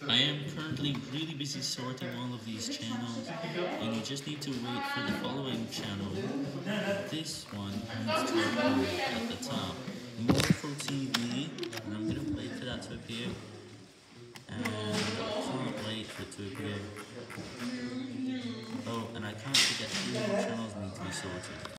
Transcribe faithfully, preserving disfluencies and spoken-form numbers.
I am currently really busy sorting all of these channels, and you just need to wait for the following channel. This one needs to appear at the top. More